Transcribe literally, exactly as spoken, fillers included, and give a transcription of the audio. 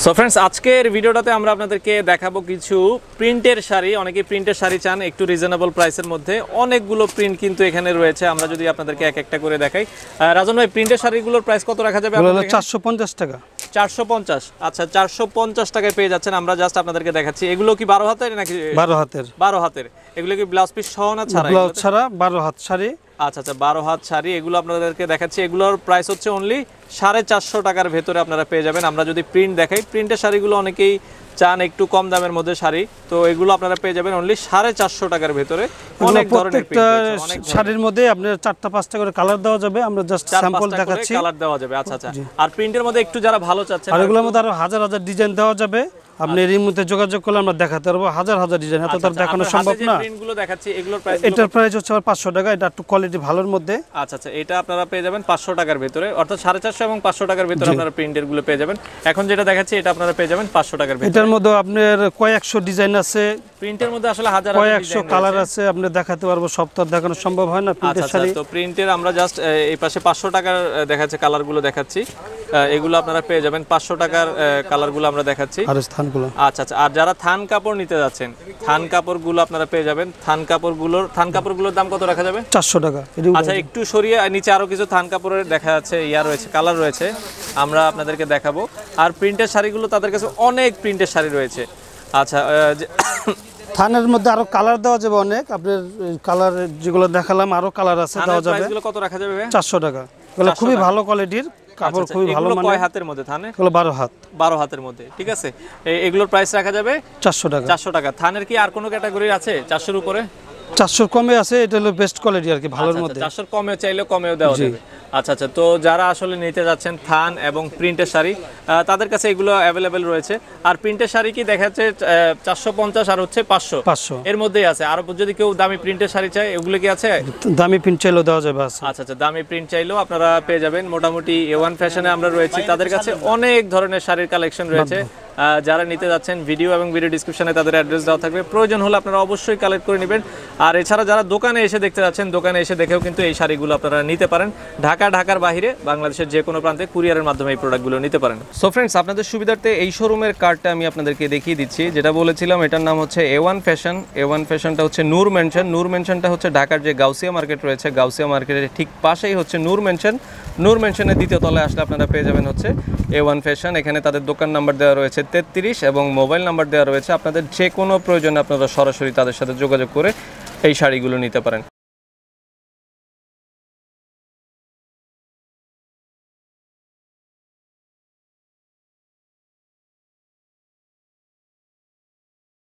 So friends আজকের ভিডিওটাতে আমরা আপনাদেরকে দেখাবো কিছু প্রিন্টের শাড়ি। অনেকেই প্রিন্টের শাড়ি চান একটু রিজনেবল প্রাইসের মধ্যে। অনেকগুলো প্রিন্ট কিন্তু এখানে রয়েছে, আমরা যদি আপনাদেরকে এক একটা করে দেখাই। রাজন ভাই, প্রিন্টের শাড়িগুলোর প্রাইস কত রাখা যাবে? চারশো পঞ্চাশ টাকা। চারশো পঞ্চাশ। আচ্ছা, চারশো পঞ্চাশ টাকায় পেয়ে যাচ্ছেন। আমরা জাস্ট আপনাদেরকে দেখাচ্ছি। এগুলো কি বারো হাতের নাকি? বারো হাতের। বারো হাতের। এগুলো কি ব্লাউজ পিস সহ না ছাড়া? ব্লাউজ ছাড়া বারো হাত শাড়ি। আচ্ছা আচ্ছা, বারো হাত শাড়ি এগুলো আপনাদেরকে দেখাচ্ছি। এগুলোর প্রাইস হচ্ছে অনলি সাড়ে চারশো টাকার ভেতরে আপনারা পেয়ে যাবেন। আমরা যদি প্রিন্ট দেখাই, প্রিন্টের শাড়িগুলো অনেকেই চান একটু কম দামের মধ্যে শাড়ি, তো এগুলো আপনারা পেয়ে যাবেন অনলি সাড়ে চারশো টাকার ভেতরে। অনেক ধরনের শাড়ির মধ্যে আপনার চারটা পাঁচটা করে কালার দেওয়া যাবে, আমরা জাস্ট স্যাম্পল দেখাচ্ছি। কালার দেওয়া যাবে। আচ্ছা আচ্ছা। আর প্রিন্টের মধ্যে একটু যারা ভালো চাচ্ছেন, আর এগুলোর মধ্যে আরো হাজার হাজার ডিজাইন দেওয়া যাবে। আপনি এর মধ্যে যোগাযোগ করলে আমরা দেখাতে পারবো হাজার হাজার ডিজাইন, এত তার দেখানো সম্ভব না। প্রিন্টগুলো দেখাচ্ছি, এগুলোর প্রাইস এটার প্রাইস হচ্ছে পাঁচশো টাকা। এটা একটু কোয়ালিটি ভালোর মধ্যে। আচ্ছা আচ্ছা, এটা আপনারা পেয়ে যাবেন পাঁচশো টাকার ভিতরে, অর্থাৎ সাড়ে চারশো এবং পাঁচশো টাকার ভিতরে আপনারা প্রিন্টের গুলো পেয়ে যাবেন। এখন যেটা দেখাচ্ছি এটা আপনারা পেয়ে যাবেন পাঁচশো টাকার ভিতরে। এটার মধ্যে আপনার কয়েকশো ডিজাইন আছে, প্রিন্টের মধ্যে আসলে হাজার কয়েকশো কালার আছে, আপনি দেখাতে পারবো। সব তো দেখানো সম্ভব হয় না প্রিন্টের শাড়ি। তো প্রিন্টের আমরা জাস্ট এই পাশে পাঁচশো টাকার দেখাচ্ছে কালারগুলো দেখাচ্ছি। এগুলো আপনারা পেয়ে যাবেন পাঁচশো টাকার কালারগুলো আমরা দেখাচ্ছি। আর স্থানগুলো আচ্ছা আচ্ছা। আর যারা থান কাপড় নিতে যাচ্ছেন, থান কাপড়গুলো আপনারা পেয়ে যাবেন। থান কাপড়গুলোর থান কাপড়গুলোর দাম কত রাখা যাবে? চারশো টাকা। আচ্ছা, একটু সরিয়ে নিচে আরো কিছু থান কাপড়ের দেখা যাচ্ছে, ইয়া রয়েছে, কালার রয়েছে, আমরা আপনাদেরকে দেখাবো। আর প্রিন্টের শাড়িগুলো তাদের কাছে অনেক প্রিন্টের শাড়ি রয়েছে। আচ্ছা, থানের মধ্যে আরো কালার দেওয়া যাবে অনেক। আপনার কালার যেগুলো দেখালাম আরো কালার আছে, দেওয়া যাবে। এগুলো কত রাখা যাবে? চারশো টাকা। এগুলো খুবই ভালো কোয়ালিটির কাপড়, খুবই ভালো মানের। কয় হাতের মধ্যে থানে? এগুলো বারো হাত। বারো হাতের মধ্যে, ঠিক আছে। এগুলোর প্রাইস রাখা যাবে চারশো টাকা। চারশো টাকা। থানের কি আর কোনো ক্যাটাগরি আছে চারশোর উপরে? চারশোর কমে আছে, এটা হলো বেস্ট কোয়ালিটি আর কি, ভালোর মধ্যে। চারশোর কমে চাইলেও কমেও দেওয়া যাবে। আচ্ছা আচ্ছা। তো যারা আসলে নিতে যাচ্ছেন থান এবং প্রিন্টের শাড়ি, তাদের কাছে এগুলো অ্যাভেলেবেল রয়েছে। আর প্রিন্টের শাড়ি কি দেখা যাচ্ছে চারশো পঞ্চাশ আর হচ্ছে পাঁচশো পাঁচশো এর মধ্যেই আছে। আর যদি কেউ দামি প্রিন্টের শাড়ি চায়, এগুলো কি আছে? দামি প্রিন্ট চাইলেও দেওয়া যাবে। আচ্ছা আচ্ছা, দামি প্রিন্ট চাইলেও আপনারা পেয়ে যাবেন। মোটামুটি এ ওয়ান ফ্যাশনে আমরা রয়েছি, তাদের কাছে অনেক ধরনের শাড়ির কালেকশন রয়েছে। যারা নিতে যাচ্ছেন, ভিডিও এবং ভিডিও ডিসক্রিপশনে তাদের অ্যাড্রেস দেওয়া থাকবে, প্রয়োজন হলে আপনারা অবশ্যই কালেক্ট করে নেবেন। আর এছাড়া যারা দোকানে এসে দেখতে যাচ্ছেন, দোকানে এসে দেখেও কিন্তু এই শাড়িগুলো আপনারা নিতে পারেন। ঢাকা, ঢাকার বাইরে, বাংলাদেশের যে কোনো প্রান্তে কুরিয়ারের মাধ্যমে এই প্রোডাক্টগুলো নিতে পারেন। সো ফ্রেন্ডস, আপনাদের সুবিধার্থে এই শোরুমের কার্ডটা আমি আপনাদেরকে দেখিয়ে দিচ্ছি। যেটা বলেছিলাম, এটার নাম হচ্ছে A one fashion. A one ফ্যাশনটা হচ্ছে নূর মেনশন। নূর মেনশনটা হচ্ছে ঢাকার যে গাউসিয়া মার্কেট রয়েছে, গাউসিয়া মার্কেটের ঠিক পাশেই হচ্ছে নূর মেনশন। নূর মেনশনের দ্বিতীয় তলায় আসলে আপনারা পেয়ে যাবেন হচ্ছে এ ওয়ান ফ্যাশন। এখানে তাদের দোকান নাম্বার দেওয়া রয়েছে তেত্রিশ এবং মোবাইল নাম্বার দেওয়া রয়েছে। আপনাদের যে কোনো প্রয়োজনে আপনারা সরাসরি তাদের সাথে যোগাযোগ করে এই শাড়িগুলো নিতে পারেন।